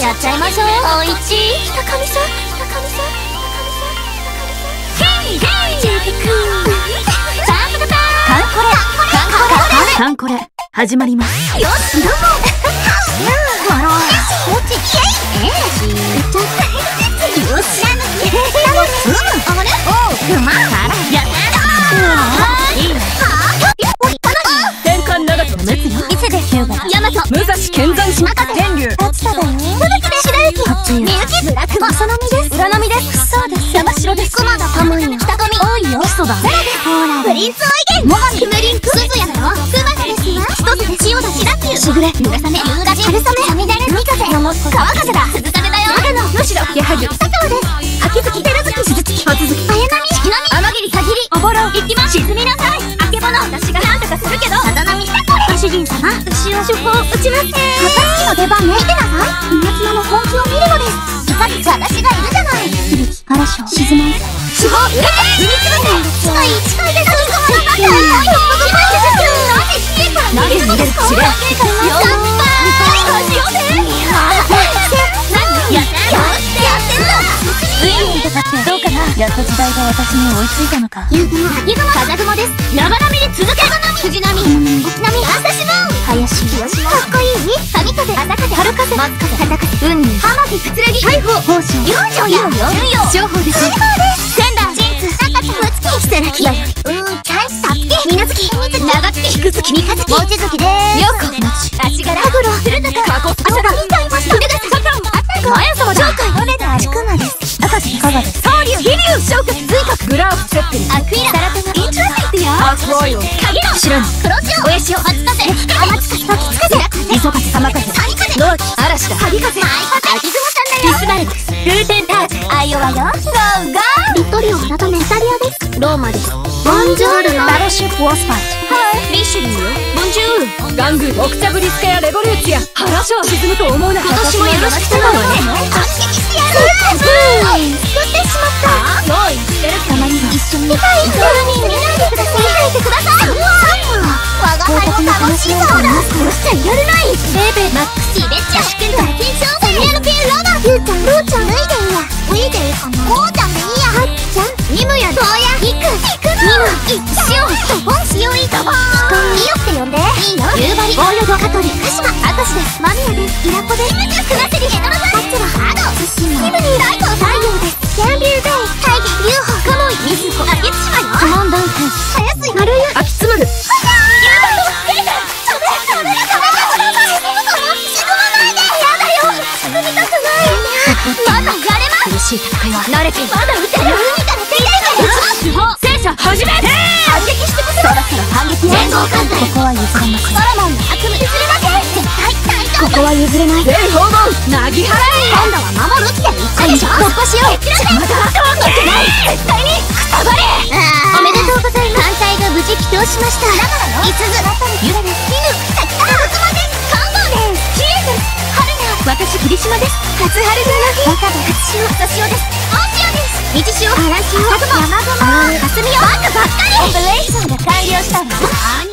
やっちゃいましょう。おいち高見さん、 カンコレ始まります。 よし、どうも。よし。あれ？うまい。やった。いい。 天下長門滅よ。 伊勢で日向、大和、 武蔵剣山島天竜。 立田だよ。白雪、みゆき、ブラックマ、そのみです。裏波です。そうです。山城です。熊田、玉井、北上、多いよ。基礎だ。ほら、プリンスおいげん、モガミ、ムリンク、鈴谷だよ。熊田ですわ。一つで塩だ、白球、しぐれ、村雨、夕立、春雨、さみだれ、三風、川風だ、鈴雨だよ。春の、むしろ、矢作、佐川です。秋月、照月、鈴月、初月、綾波、四季波、天霧、さぎり、おぼろ、行きま、沈みなさい。あけぼの、私がなんとかするけど、さざ波、ご主人様、牛を主砲打ちます。暁の出番ね。見てなさい。稲妻の本気を見るのです。いかに私がいるじゃない。響き、嵐を沈まん。主砲売れて踏みつぶせ。近い近いで飛び込まなかった。なんで消えから逃げるのですか。知れ。乾杯しようぜ。何やってんの。ついに戦ってどうかな。やっと時代が私に追いついたのか。夕雲、秋雲、風雲です。生波に続け。藤波、沖波、朝霜、林、清島、かっこいい。神風、朝風、春風、松風、片風、雲に、浜木、くつらぎ、大砲、宝生、養生や、春陽、正法です。仙台、神津、中田、むつき、木更木、やよい、チャイス、たつき、みなずき、長月、低月、三日月、望月でーす。よこ、足柄、羽黒、鶴高、過去、朝が、見ちゃいました。秀勝、サカン、あったか、前様だ。上海、米田、ちくまです。高橋、いかがです。総流、飛龍、昇格、随格、グラーフ、セッテル、アクイラ、サラタナ、インチュアティックや、アークロイオ、影の、知らん、黒潮、親潮、松風、天津風、時津風、磯風、浜風、谷風、野脇、嵐だ、萩風、舞風、秋雲さんだよ。ビスマルクス、ルーテンタージ、アイオワよ、ゴーゴー。ビットリオ、改め、イタリアです。ローマです。ボンジョールの、バロシップウォースパイト。はい、リシュリーよ、ボンジュール。ガングー、オクチャブリスケやレボルーツや、原賞沈むと思うな。今年もよろしく頼むわね。反撃してやる。作ってしまった。用意してる。たまには一緒に。見たい。見ないでください。見ないでください。我が輩も楽しいそうだ。殺しちゃいられない。ベベ、マックシー、ベッチャ、試験体験証、NLP ラバー。ゆうちゃん、ルーちゃん、脱いでいいや。脱いでいいかな。こうちゃんでいいや。はっちゃん、ニムや、トウや、ヒク、ニム、シオン、ドボン、シオイ、ドボン。いいよって呼んで。いいよ。夕張、大淀、香取、鹿島、明石です。間宮です。イラコです。クナセリ、ヘドロザイ。こっちはハード。津島、ニムニー、ライト、太陽です。ギャンビューベイ、大義、ユーホ、カモイ、ミズコ、あげつしまよ。コマンダンテンス、早すい、丸湯、秋つむる。苦しい戦いは慣れている。まだ撃てる。見たら手入れて。主砲、戦車、始め。反撃してくれ。そろそろ反撃。連合艦隊。ここは譲れません。ソロモンの悪夢。譲れません。絶対大丈夫。ここは譲れない。全砲門、なぎ払え。今度は守る気でいったでしょ。突破しよう。まだ負けない。絶対にくたばれ。おめでとうございます。艦隊が無事帰投しました。だからよ。いつず、ゆらです。絹、滝田、福間です。関東です。キエです。春菜、私霧島です。初春の若葉、初潮、朝潮です。大潮です。日潮、原潮、山雲、霞よ。バカばっかり。オペレーションが完了したわ。